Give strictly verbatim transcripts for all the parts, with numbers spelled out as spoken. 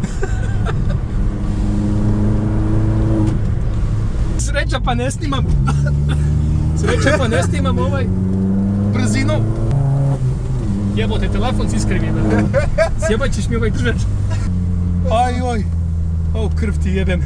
Sreća pa ne snimam. Sreća pa ne snimam ovaj brzinu. Jebote, telefon si iskrivio. Sjebat ćeš mi ovaj držač. Aj, oj. O, krv ti jebem.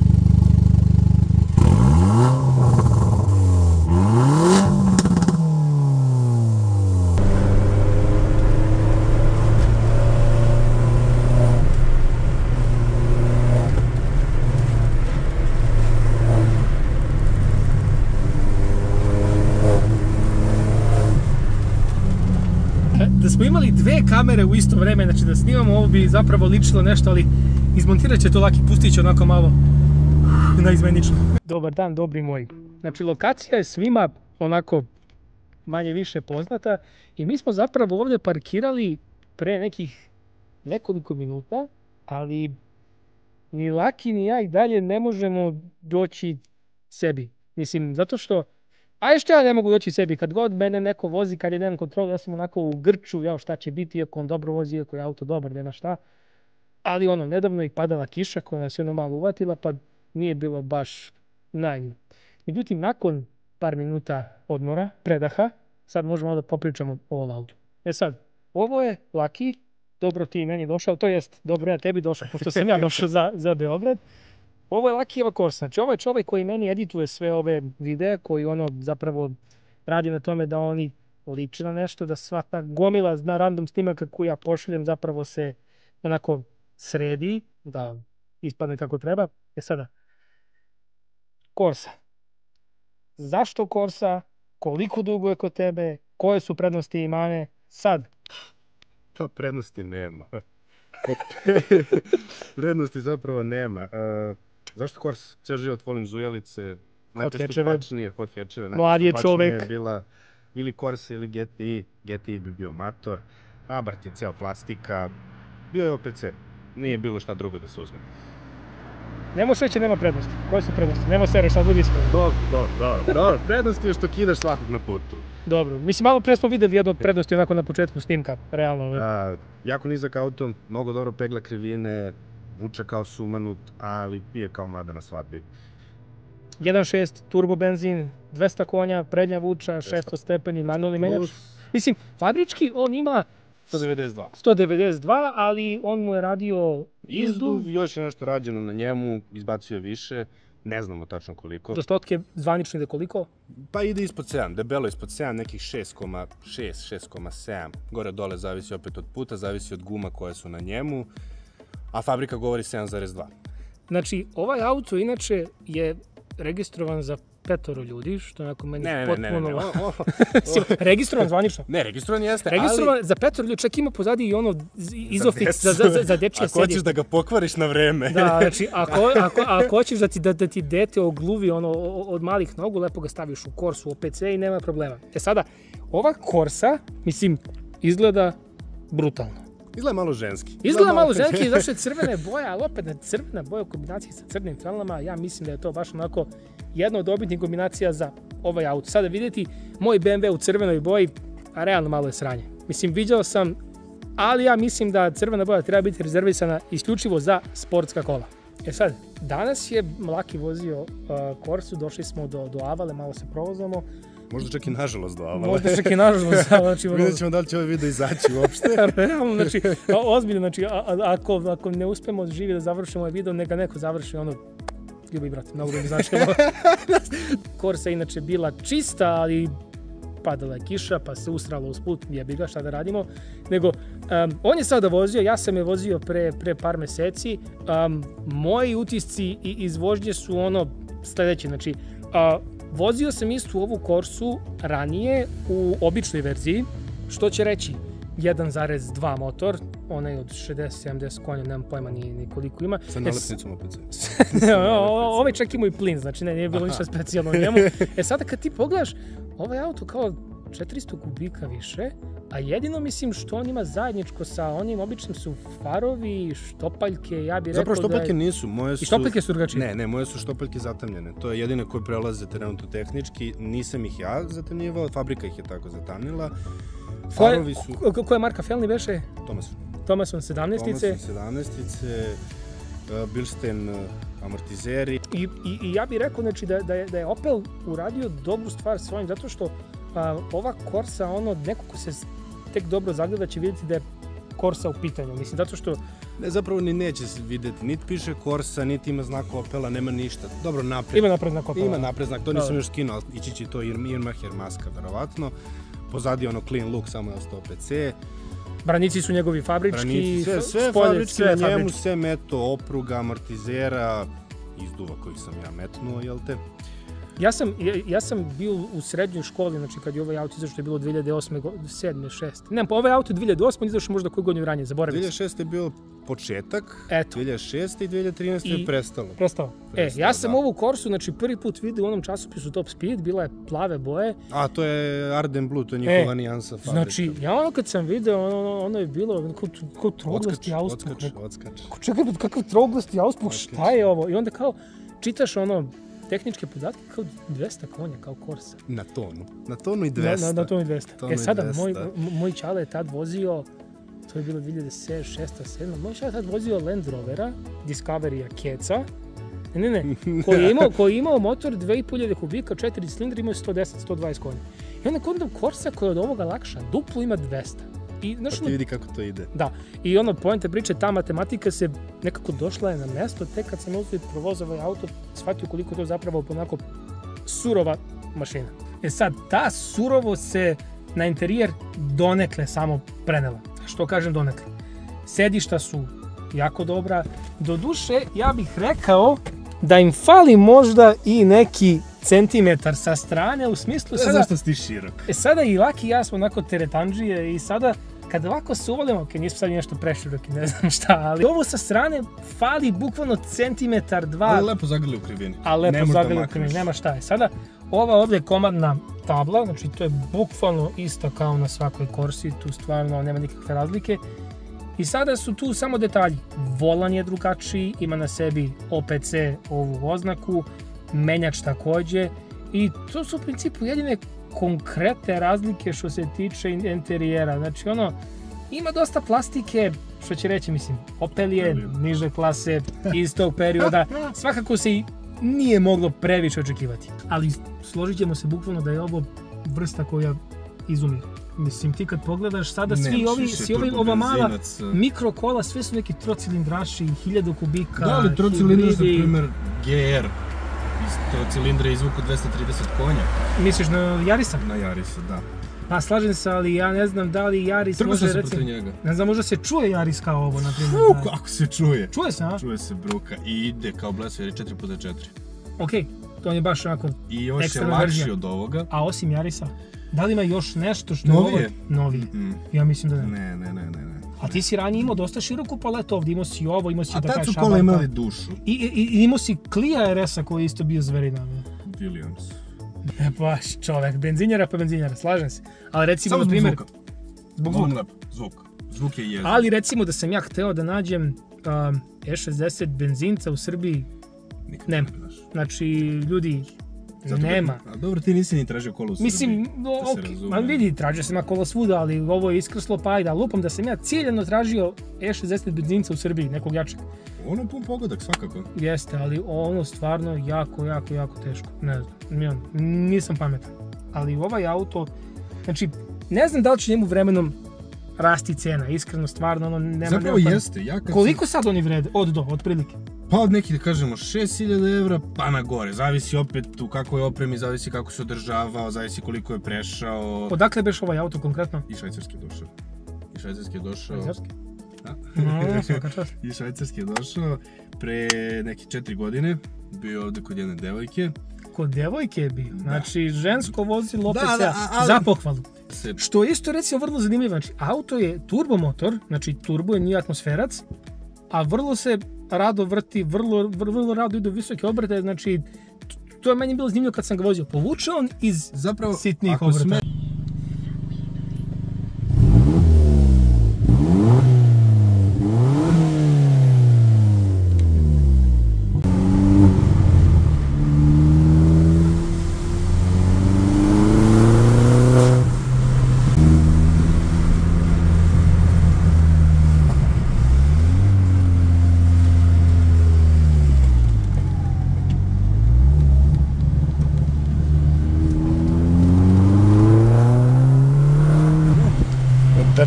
Da smo imali dve kamere u isto vreme, znači da snimamo, ovo bi zapravo ličilo nešto, ali izmontirat će to Laki, pustit će onako malo naizmenično. Dobar dan, dobri moji. Znači, lokacija je svima onako manje više poznata i mi smo zapravo ovdje parkirali pre nekih nekoliko minuta, ali ni Laki ni ja i dalje ne možemo doći sebi. Mislim, zato što a još ja ne mogu doći sebi, kad god mene neko vozi, kad je nemam kontrolu, ja sam onako u grču, ja šta će biti, iako on dobro vozi, iako je auto dobar, nema šta. Ali ono, nedavno je padala kiša koja nas je ono malo uvatila, pa nije bilo baš najbolje. Međutim, nakon par minuta odmora, predaha, sad možemo da popričamo o ovom autu. E sad, ovo je Laki, dobro ti meni došao, to jest dobro ja tebi došao, pošto sam ja došao za, za Beograd. Ovo je Lakijeva Corsa, znači ovo je čovjek koji meni edituje sve ove videe, koji ono zapravo radi na tome da oni liči na nešto, da sva ta gomila na random snimaka koju ja pošaljem zapravo se onako sredi, da ispadne kako treba. E sada, Corsa. Zašto Corsa? Koliko dugo je kod tebe? Koje su prednosti i mane? Sad. Pa prednosti nema. Prednosti zapravo nema. Uh, zašto Corsa? Cijel život volim zujelice. Najpristupačnije hot hatcheve. Mlad je čovek. Bila ili Corsa ili G T I. G T I bi bio mator. Abarth je cijel plastika. Bio je O P C. Nije bilo šta drugo da se uzme. Nemo sreće, nema prednosti. Koje su prednosti? Nemo sere, šta budi ispravno. Dobro, dobro, dobro. Prednosti je što kidaš svakog na putu. Dobro. Mislim, malo pre smo videli jednu od prednosti onako na početku snimka, realno. A, jako nizak auto, mnogo dobro pegla krivine, vuče kao sumanut, ali pije kao mlada na svadbi. jedan šest turbo benzin, dvesta konja, prednja vuča, šesto stepeni, manualni menjač. Mislim, fabrički on ima sto devedeset dva. sto devedeset dva, ali on mu je radio izduv. Još je nešto rađeno na njemu, izbacio je više, ne znamo tačno koliko. Do stotke zvanično ide koliko? Pa ide ispod sedam, debelo ispod sedam, nekih šest zarez šest, šest zarez sedam. Gore dole zavisi opet od puta, zavisi od guma koje su na njemu, a fabrika govori sedam zarez dva. Znači, ovaj auto inače je registrovan za petoro ljudi, što onako meni ne, potpuno... Ne, ne, ne, ne. Registrovan zvanično? Ne, registrovan jeste, registrovan ali... za petoro ljudi, čak ima pozadi i ono izofix za, za, za, za dečje sedište. Ako hoćeš da ga pokvariš na vreme. Da, znači, ako, ako, ako hoćeš da ti, da, da ti dete ogluvi ono, od malih nogu, lepo ga staviš u Corsu, O P C i nema problema. E sada, ova Corsa, mislim, izgleda brutalno. Izgleda malo ženski. Izgleda malo ženski, zašto je crvene boje, ali opet crvena boja u kombinaciji sa crnim frenlama, ja mislim da je to baš onako jedna od dobitnih kombinacija za ovaj auto. Sada vidjeti moj B M W u crvenoj boji, a realno malo je sranje. Mislim, viđao sam, ali ja mislim da crvena boja treba biti rezervisana isključivo za sportska kola. E sad, danas je Laki vozio uh, Corsu, došli smo do, do Avale, malo se provozamo. Možda čak i nažalost do Avale. Možda čak i nažalost. Znači, vidjet ćemo da li će ovaj video izaći uopšte. Realno, znači, ozbiljno, znači, a, a, ako, ako ne uspemo živi da završimo ovaj video, neka neko završi ono, ljubi brat, mnogo bi mi značilo. Corsa je inače bila čista, ali padala je kiša, pa se usralo usput, jebi ga, šta da radimo. Nego, um, on je sada vozio, ja sam je vozio pre, pre par meseci. Um, moji utisci i iz vožnje su ono sljedeće, znači, uh, vozio sam istu ovu Corsu ranije u običnoj verziji, što će reći jedan zarez dva motor, onaj od šezdeset sedamdeset konja, nemam pojma ni, ni koliko ima. Sa nalepnicom opet. Ovaj čak ima i plin, znači ne, nije bilo ništa specijalno u njemu. E sada kad ti pogledaš, ovaj auto kao četiristo kubika više, a jedino mislim što on ima zajedničko sa onim običnim su farovi, štopaljke, ja bih rekao da je... Zapravo štopaljke nisu, moje su... I štopaljke su drugačije? Ne, ne, moje su štopaljke zatamljene. To je jedine koje prelaze trenutno tehnički, nisam ih ja zatamljivao, fabrika ih je tako zatamnila. Farovi su... Koja je marka Felni beše? Thomas. Thomason sedamnaestice. Thomason sedamnaestice, Bilstein amortizeri. I, i, I ja bih rekao znači, da, da, je, da je Opel uradio dobru stvar svojim, zato što a, ova Corsa, ono, neko ko se tek dobro zagleda će vidjeti da je Corsa u pitanju. Mislim, zato što... Ne, zapravo ni neće se vidjeti, niti piše Corsa, niti ima znak Opela, nema ništa. Dobro, napred. Ima napred znak Opela. Ima napred znak, to nisam još skinuo, ali ići će to Irmacher maska, verovatno. Pozadi ono clean look, samo je ostao P C. Branici su njegovi fabrički, Branici, sve, sve spolje, fabrički sve na njemu, fabrički. sve meto, opruga, amortizera, izduva kojih sam ja metnuo, jel te? Ja sam, ja, ja sam bio u srednjoj školi, znači kad je ovaj auto izašao, je bilo dvije hiljade osme, sedme, šeste. Ne, pa ovaj auto je dvije hiljade osme, izašao možda koju godinu ranije, zaboravim dvije hiljade šeste je bio početak, Eto. dvije hiljade šeste i dvije hiljade trinaeste je prestalo. Prestao. Prestao, E, ja sam da. ovu Corsu, znači prvi put vidio u onom časopisu Top Speed, bila je plave boje. A, to je Arden Blue, to je njihova E, nijansa fabrika. Znači, ja ono kad sam video, ono, ono je bilo kao, kao troglasti auspuh. Odskač, odskač. Čekaj, kakav troglasti auspuh, šta je ovo? I onda kao, čitaš ono, tehničke podatke kao dvesta konja, kao Corsa. Na tonu. Na tonu i dvesta. Na, na, na tonu i dvesta. Tonu E i sada, dvesta. moj, moj čale je tad vozio, to je bilo dvije hiljade šeste, sedme, moj čale je tad vozio Land Rovera, Discoverya Keca, ne, ne, ne, koji je imao, koji je imao motor dve i po hiljade kubika, četiri cilindra, imao je sto deset do sto dvadeset konja. I onda kod Corsa koja je od ovoga lakša, duplo ima dvesta. I, znaš, Pa ti vidi kako to ide. da, i ono, poente priče, ta matematika se nekako došla je na mesto, tek kad sam uzeo i provozao ovaj auto, shvatio koliko to zapravo onako surova mašina. E sad, ta surovo se na interijer donekle samo prenela. Što kažem donekle? Sedišta su jako dobra. Doduše, ja bih rekao da im fali možda i neki centimetar sa strane, u smislu sada... Zašto si ti širok? E sada i Laki i ja smo onako teretandžije i sada kada ovako se uvolimo, ok, nismo sad nešto preširoki, ne znam šta, ali ovo sa strane fali bukvalno centimetar, dva. Ali lepo zagrli u krivini. A lepo Ne možeš da zagrli u krivini, makneš. nema šta je. Sada, ova ovdje komadna tabla, znači to je bukvalno isto kao na svakoj Corsi, tu stvarno nema nikakve razlike. I sada su tu samo detalji. Volan je drugačiji, ima na sebi O P C ovu oznaku, menjač takođe i to su u principu jedine konkretne razlike što se tiče interijera. Znači ono, ima dosta plastike, što će reći, mislim, Opel je niže klase iz tog perioda, svakako se i nije moglo previše očekivati. Ali složit ćemo se bukvalno da je ovo vrsta koja izumira. Mislim, ti kad pogledaš sada svi Nemaš ovi, više svi ovi, ova mala turbobenzinac. mikrokola, sve su neki trocilindraši, hiljadu kubika, Da, ali trocilindar, za hibridi. primjer, G R. Iz trocilindra je izvuku dvesta trideset konja. Misliš na Yarisa? Na Yarisu, da. Pa slažem se, ali ja ne znam da li Yaris Trgao može sam se recimo... protiv njega. Ne znam, možda se čuje Yaris kao ovo, na primjer. Uf, da. kako se čuje. Čuje se, a? Čuje se bruka i ide kao blesav jer je četiri puta četiri. Okej, to on je baš onako... I još je Ekstremna lakši verzija. od ovoga. A osim Yarisa, da li ima još nešto što je Novije? ovo... Novije. Mm. Ja mislim da ne. Ne, ne, ne, ne. ne. A ti si ranije imao dosta široku paletu ovdje, imao si ovo, imao si A da tad kažeš su kola Abarta. imali dušu. I, i, i imao si Clio R S-a koji je isto bio zverina. Ne? Williams. E, baš čovek, benzinjera pa benzinjera, slažem se. Ali recimo, Samo na zbog primjer... zvuka. Zbog Volim zvuka. lep zvuk. Zvuk je jezik. Ali recimo da sam ja hteo da nađem um, E šezdeset benzinca u Srbiji, Nikad nema. ne znaš. Znači, ljudi, Zato nema. A dobro, ti nisi ni tražio kola u Srbiji. Mislim, no, da se ok, razumemo. man vidi, tražio sam ja kola svuda, ali ovo je iskrslo pa ajde, lupam da sam ja ciljeno tražio E šezdeset benzinca u Srbiji, nekog jačeg. Ono je pun pogodak, svakako. Jeste, ali ono stvarno jako, jako, jako teško. Ne znam, ja nisam pametan. Ali ovaj auto, znači, ne znam da li će njemu vremenom rasti cena, iskreno, stvarno, ono, nema... Zapravo nema pa- jeste. Ja kad Koliko sad oni vrede? Od do, otprilike. Pa od nekih, da kažemo, šest hiljada evra pa na gore. Zavisi opet u kakvoj opremi, zavisi kako se održavao, zavisi koliko je prešao. Odakle beš ovaj auto konkretno? I švajcarski je došao. I švajcarski je došao. Švajcarski? Da. No, svaka čast. I švajcarski je došao pre neke četiri godine. Bio je ovdje kod jedne devojke. Kod devojke je bio. Znači, žensko vozilo opet Da, da, se ali- za pohvalu. Se... Što je isto recimo vrlo zanimljivo. Znači, auto je turbomotor, znači turbo je nije atmosferac, a vrlo se rado vrti, vrlo, vrlo, vrlo rado ide u visoke obrate, znači, to je meni bilo zanimljivo kad sam ga vozio. Povuče on iz Zapravo, sitnih ako obrata. sme...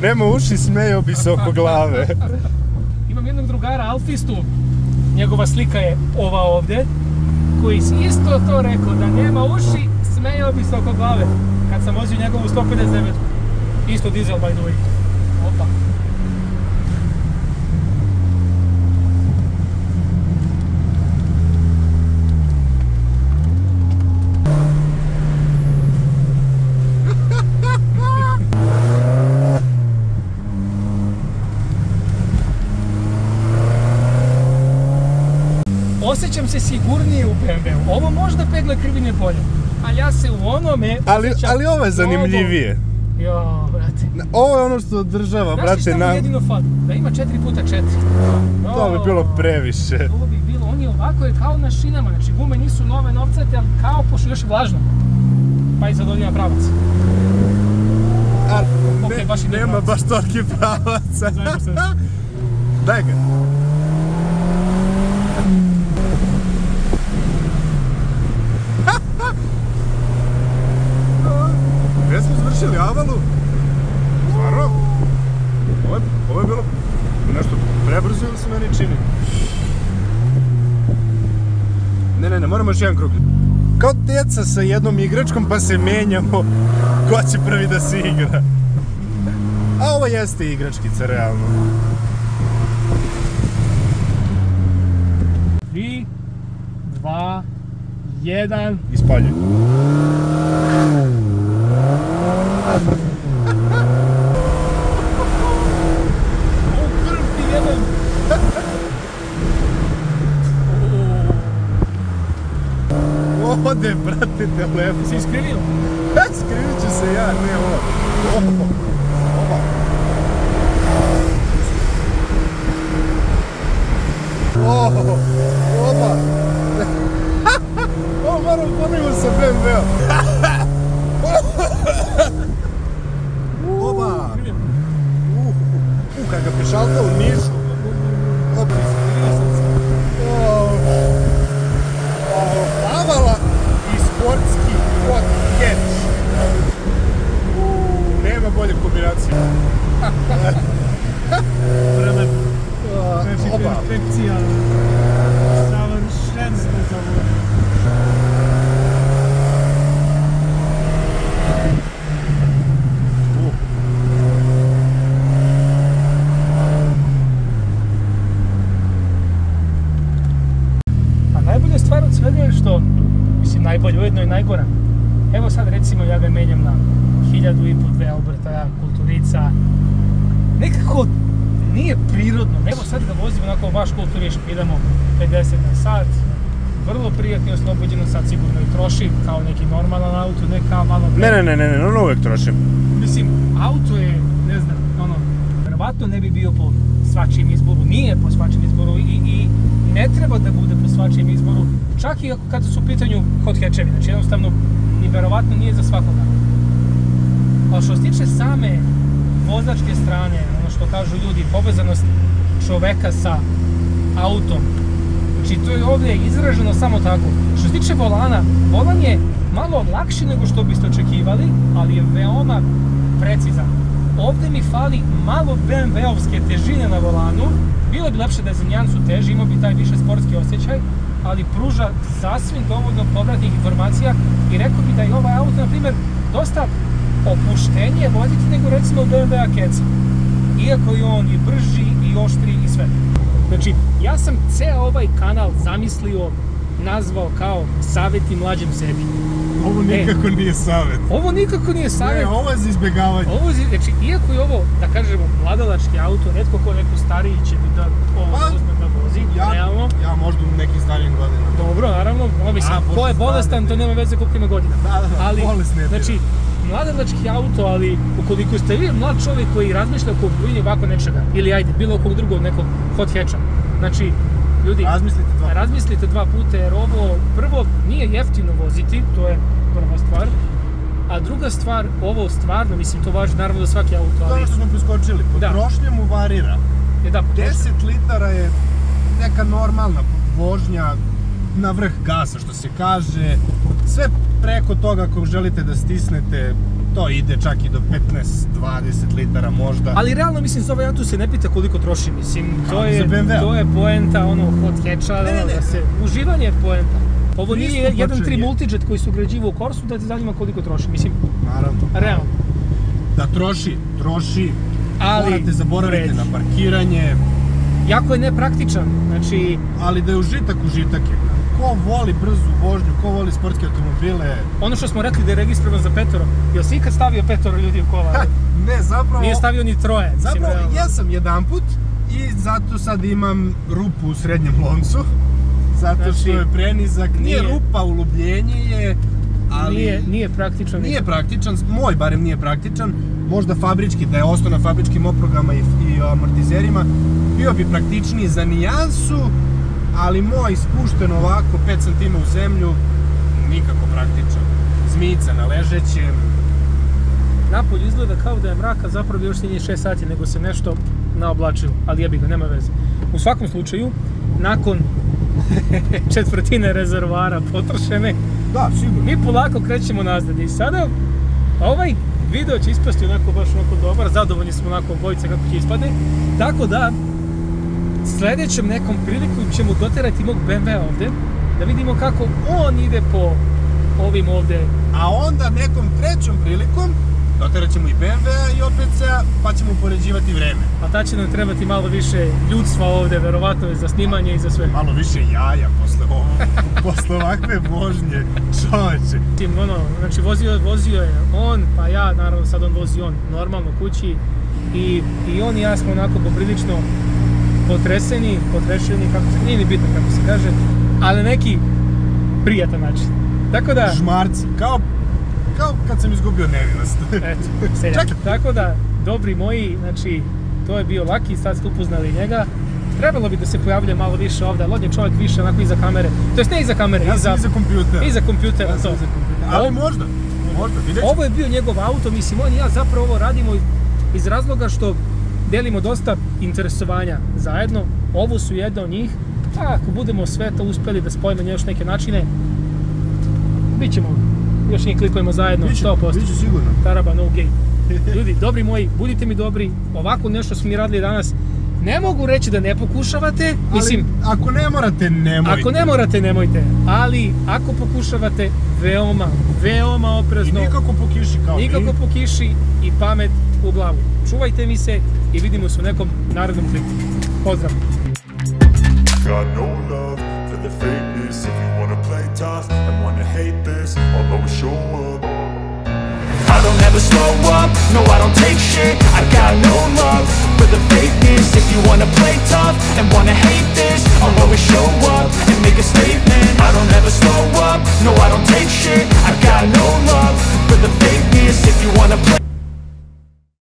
nema uši, smejao bi se oko glave. Imam jednog drugara, alfistu, njegova slika je ova ovdje, koji si isto to rekao, da nema uši, smejao bi se oko glave. Kad sam vozio njegovu sto pedeset devet, isto dizel by the way. Opa. Osjećam se sigurnije u be em veu. Ovo možda pegla krivine polja, ali ja se u onome ali, osjećam... ali ovo je zanimljivije. Jo, brate. Ovo je ono što održava, znaš brate, šta na... mi jedino fali? Da ima četiri puta četiri. No, to bi bilo previše. To bi bilo, on je ovako je kao na šinama, znači gume nisu nove novcate, ali kao pošto još je vlažno. Pa i zadovoljima pravac. A, okay, ne, baš nema pravac. baš toliki pravaca. Zajmo se. Daj ga. Gdje smo završili Avalu? Stvarno? Ovo je, ovo je bilo nešto prebrzo ili se meni čini? Ne, ne, ne, moramo još jedan krug. Kao djeca sa jednom igračkom pa se menjamo ko će prvi da se igra. A ovo jeste igračkica, realno. tri, dva, jedan... Ispaljuj. Ode, brate, telefon. Si iskrivio? Skrivit ću se ja, ne ovo. Ovo. Ovo. Ovo. Oba. Ovo moram ponovno sa be em veom. Oba. Uh, kada ga pešalta u Nišu. Oba. Avala i sportski hot catch. Nema bolje kombinacije. Prelepo. Znači, Oba. perfekcija. Savršenstvo za ovo. A najbolja stvar od svega je što, mislim, najbolje, ujedno i najgora. Evo sad recimo ja ga menjam na hiljadu i po, dve Alberta, kulturica. Nekako nije prirodno. Evo sad ga vozim onako baš kulturiški, idemo pedeset na sat. Vrlo prijatno i oslobođeno, sad sigurno i troši kao neki normalan auto, ne kao malo... Ne, ne, ne, ne, ne, ono uvijek trošim. Mislim, auto je, ne znam, ono, verovatno ne bi bio po svačijem izboru, nije po svačijem izboru i, i ne treba da bude po svačijem izboru, čak i ako kada su u pitanju hot hatchevi, znači jednostavno ni verovatno nije za svakoga. Ali što se tiče same vozačke strane, ono što kažu ljudi, povezanost čoveka sa autom, znači to je ovdje izraženo samo tako. Što se tiče volana, volan je malo lakši nego što biste očekivali, ali je veoma precizan. Ovdje mi fali malo be em veovske težine na volanu, bilo bi lepše da je za nijansu teži, imao bi taj više sportski osjećaj, ali pruža sasvim dovoljno povratnih informacija i rekao bi da je ovaj auto, na primjer, dosta opuštenije voziti nego recimo be em ve Akeca. Iako je on i brži, i oštri, i sve. Znači, ja sam ceo ovaj kanal zamislio, nazvao kao savjeti mlađem sebi. Ovo nikako e, nije savjet. Ovo nikako nije savjet. Ne, ovo je za izbjegavanje. Ovo je, znači, iako je ovo, da kažemo, mladalački auto, netko ko neko stariji će bi da ovo pa, uzme da vozi, ja, realno. Ja možda u nekim starijim godinama. Dobro, naravno, ono mislim, A, ko je bolestan, to nema veze koliko ima godina. Da, da, ali, bolest ne znači, mladalački auto, ali ukoliko ste vi mlad čovjek koji razmišlja o kupovini ovako nečega, ili ajde, bilo kog drugog nekog hot hatcha, znači, ljudi, razmislite dva, razmislite dva puta jer ovo, prvo, nije jeftino voziti, to je prva stvar, a druga stvar, ovo stvarno, mislim, to važi naravno za svaki auto, ali... To je ono što smo preskočili, potrošnja mu varira. Je, da, deset litara je neka normalna vožnja na vrh gasa, što se kaže. Sve preko toga ako želite da stisnete To ide čak i do petnaest dvadeset litara možda. Ali realno, mislim, za ovaj auto se ne pita koliko troši, mislim, to A, je, za B M W? to je poenta, ono, hot hatcha, Ne, ne, ono, ne. da se, uživanje je poenta. Ovo nije Pristupačan jedan tri je. multijet koji su ugrađivo u Corsu da te zanima koliko troši, mislim, Naravno. realno. Da troši, troši, Ali, morate zaboraviti vredi. na parkiranje, Jako je nepraktičan, znači, ali da je užitak, užitak je. Ko voli brzu vožnju, ko voli sportske automobile, ono što smo rekli da je registrovan za petoro, jel si ikad stavio petoro ljudi u kola? ne, zapravo... Nije stavio ni troje, mislim, Zapravo, realno. ja sam jedanput i zato sad imam rupu u srednjem loncu. Zato što Znači, je prenizak, nije nije- rupa, ulubljenje je, ali Nije, nije praktičan. nije praktičan, moj barem nije praktičan. Možda fabrički, da je ostao na fabričkim oprogama i, i amortizerima, bio bi praktičniji za nijansu, ali moj spušten ovako pet centimetara u zemlju, nikako praktičan. Zmijica na ležećem. Napolju izgleda kao da je mraka, zapravo još nije šest sati, nego se nešto naoblačilo, ali jebi ga, nema veze. U svakom slučaju, nakon četvrtine rezervoara potrošene, Da, sigurno. mi polako krećemo nazad i sada ovaj video će ispasti onako baš onako dobar, zadovoljni smo onako obojice kako će ispadne, tako da sljedećem nekom priliku ćemo doterati mog B M W ovdje, da vidimo kako on ide po ovim ovdje. A onda nekom trećom prilikom doterat ćemo i B M W-a i opet se, pa ćemo upoređivati vreme. A ta će nam trebati malo više ljudstva ovdje, verovatno je za snimanje i za sve. Malo više jaja posle ovo, posle ovakve vožnje, čoveče. Tim, ono, znači vozio, vozio je on, pa ja, naravno sad on vozi on normalno kući i, i on i ja smo onako poprilično potreseni, potrešeni, kako se, nije ni bitno kako se kaže, ali neki prijatan način. Tako da, Žmarci, kao, kao kad sam izgubio nevinost. eto, seljak. Čekaj. Tako da, dobri moji, znači, to je bio Laki, sad ste upoznali njega. Trebalo bi da se pojavlja malo više ovdje, ali on je čovjek više onako iza kamere. To jest ne iza kamere, Ja iza, sam iza kompjutera. iza kompjutera. Ja sam to. iza kompjutera. Ali možda, možda, vidjet ćemo. Ovo je bio njegov auto, mislim, on i ja zapravo ovo radimo iz razloga što delimo dosta interesovanja zajedno. Ovo su jedno od njih, a ako budemo sve to uspjeli da spojimo na još neke načine, bit ćemo, još njih klikujemo zajedno, Biće, sto posto. biće sigurno. Taraba, no gay. Ljudi, dobri moji, budite mi dobri, ovako nešto smo mi radili danas. Ne mogu reći da ne pokušavate, mislim, Ali ako ne morate, nemojte. ako ne morate, nemojte, ali ako pokušavate, veoma, veoma I oprezno, nikako po kiši kao nikako mi. po kiši i pamet u glavu. Čuvajte mi se i vidimo se u nekom narednom klipu. Pozdrav! Got no love for the fakeness. If you wanna play tough and wanna hate this, I'll always show up. I don't ever slow up, no I don't take shit. I got no love for the fakeness. If you wanna play tough and wanna hate this, I'll always show up and make a statement. I don't ever slow up, no I don't take shit. I got no love for the fakeness. If you wanna play